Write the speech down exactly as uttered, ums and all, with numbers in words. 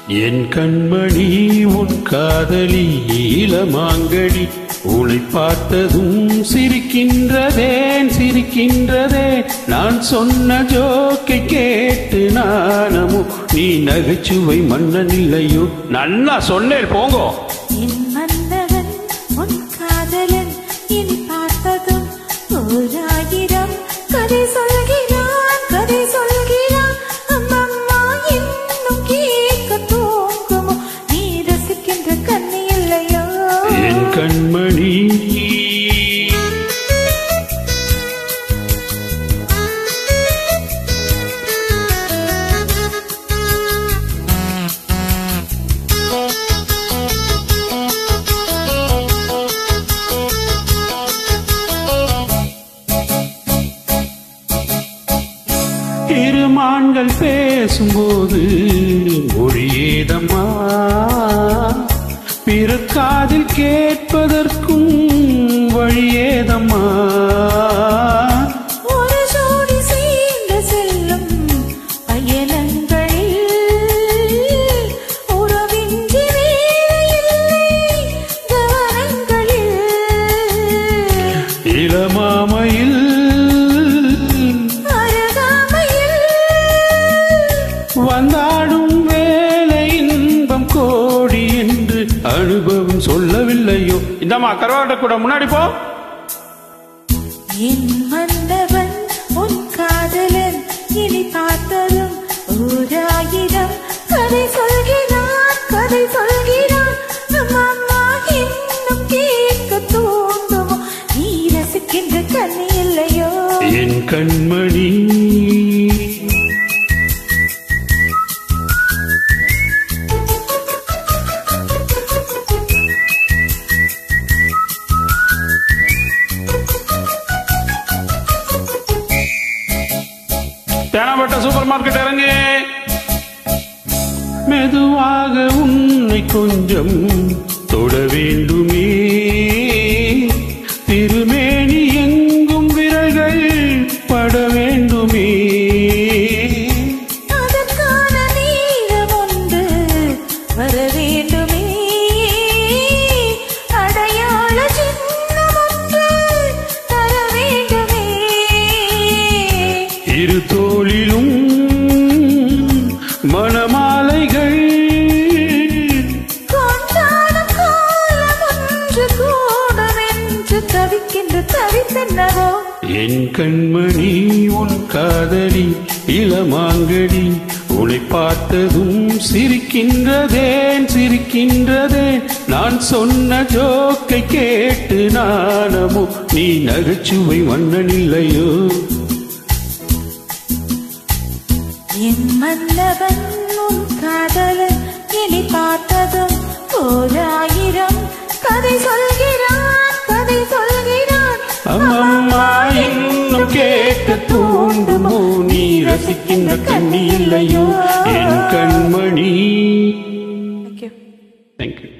என் கண்மணி உன் காதலி இளமாங்கடி உன்னை பார்த்ததும் சிரிக்கின்றதேன் சிரிக்கின்றதே நான் சொன்ன ஜோக்கை கேட்டு நானமோ நீ நகைச்சுவை மன்னன் இல்லையோ நல்லா சொன்னேன் போங்கோ என் மன்னவன் உன் காதலன் இனி பார்த்ததும் ஓராயிரம் கதை சொல்கிறான் கதை சொல்கிறான் அம்மம்மா இன்னும் கேட்க தூங்குமோ நீ ரசிக்கின்ற கண்ணி இல்லையோ என் கண்மணி இருமான்கள் பேசும்போது மொழியேதம்மா பிறர் காதில் கேட்பதற்கும் வழியேதம்மா ஒரு ஜோடி சேர்ந்து செல்லும் பயணங்களில் உறவின்றி வேலையில்லை கவனங்களில் இளமாமையில் வந்தாடும் வேலை இன்பம் கோடி என்று அனுபவம் சொல்லவில்லையோ இந்தம்மா கருவாட்ட கூட முன்னாடி போ என் மன்னவன் உன் காதலன் இனி பார்த்ததும் ஓராயிரம் கதை சொல்கிறான் கதை சொல்கிறான் அம்மா இன்னும் கேட்க தூண்டுமோ நீ ரசிக்கின்ற கண்ணி இல்லையோ என் கண்மணி தேனாம்பேட்ட சூப்பர் மார்க்கெட் இறங்கு மெதுவாக உன்னை கொஞ்சம் தொட வேண்டுமே திருமேனி எங்கும் விரல்கள் பட வேண்டுமே அதற்கான நேரம் ஒன்று வர வேண்டுமே அடையாள சின்னம் ஒன்று தர வேண்டுமே இரு தோளிலும் மணமாலைகள் கொண்டாடும் காலம் ஒன்று கூடவென்று தவிக்கின்ற தவித்தென்னவோ என் கண்மணி உன் காதலி இளமாங்கடி உன்னை பார்த்ததும் சிரிக்கின்றதேன் சிரிக்கின்றதே நான் சொன்ன ஜோக்கை கேட்டு நானமோ நீ நகைச்சுவை மன்னன் இல்லையோ என் மன்னவன் உன் காதலன் இனி பார்த்ததும் ஓராயிரம் கதை சொல்கிறான் கதை சொல்கிறான் அம்மம்மா இன்னும் கேட்க தூண்டுமோ நீ ரசிக்கின்ற கண்ணி இல்லையோ என் கண்மணி. Thank you. Thank you.